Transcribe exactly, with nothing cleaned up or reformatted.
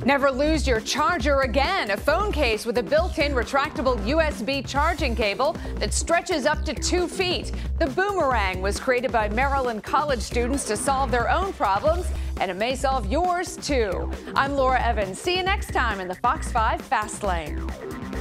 Never lose your charger again. A phone case with a built-in retractable U S B charging cable that stretches up to two feet. The Boomerang was created by Maryland college students to solve their own problems, and it may solve yours too. I'm Laura Evans. See you next time in the Fox five Fast Lane.